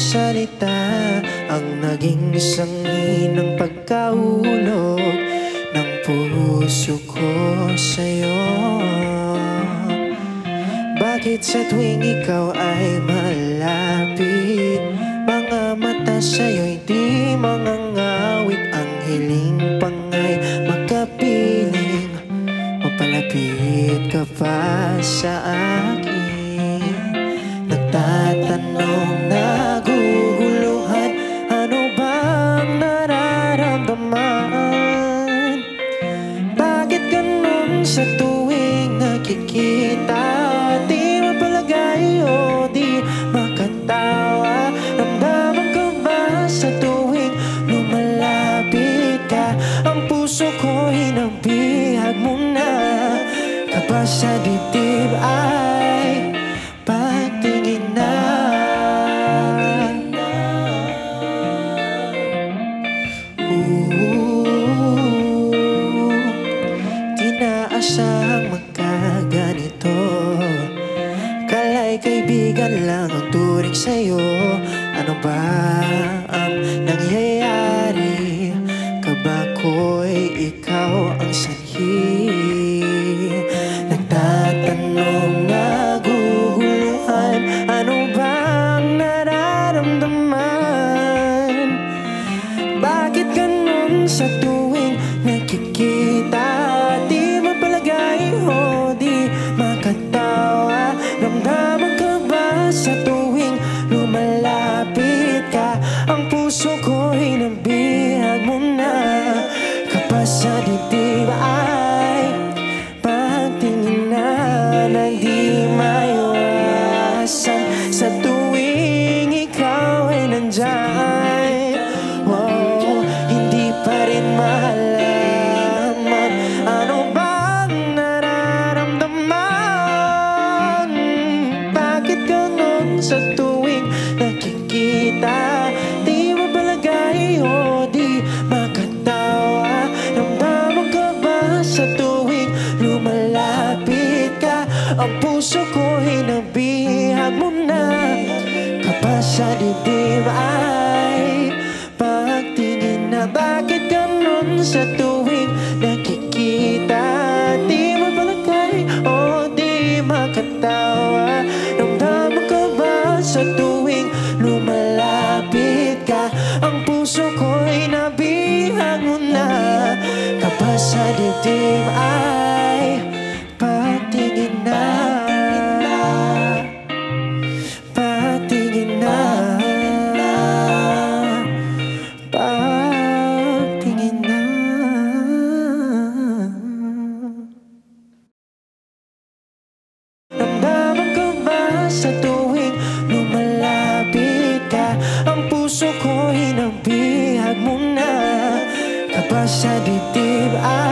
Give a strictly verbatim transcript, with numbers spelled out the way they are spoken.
salita ang naging sanhi ng pagkahulog ng puso ko sa'yo. Bakit sa tuwing ikaw ay malapit, mga mata sa'yo'y di mangangawit, ang hiling pangay makapiling, mapalapit ka pa sa akin. Nagtatanong, naguguluhan, ano bang nararamdaman? Bakit ganun sa tuwing nakikita? Di mapalagay o di makatawa. Ramdaman ka ba sa tuwing lumalapit ka? Ang puso ko hinabihag mo na, kapag sa dibdib ay pagtingin na. Ooh, di naasahang magkaganito. Kala'y kaibigan lang ang turing sa'yo. Ano ba ang nangyayari? Kaba ko'y ikaw ang sanhi. Nagtatanong, naguguluhan, ano bang nararamdaman? Bakit ganun sa tuwing nakikita? Di mapalagay o di makatawa. Ramdaman ka ba sa tuwing lumalapit ka? Ang puso ko hinabihag mo na, kapag sa dibdib ay pagtingin na ng di maiwasan. Sa tuwing ikaw ay nandyan, wow, hindi pa rin malaman ano bang nararamdaman. Bakit ganun sa tuwing nakikita? Di mapalagay o di makatawa. Ramdaman ka ba sa tuwing lumalapit ka? Ang puso ko hinabihag mo na, kapag sa dibdib ay pagtingin na. Bakit ganun sa tuwing nakikita? Di mapalagay o di makatawa. Ramdaman ka ba sa tuwing lumalapit ka? Ang puso ko hinabihag mo na, kapag sa dibdib ay pagtingin na. Pagtingin na. Pagtingin na. Ramdaman ka ba sa tuwing lumalapit ka? Ang puso ko hinabihag mo na, kapag sa dibdib ay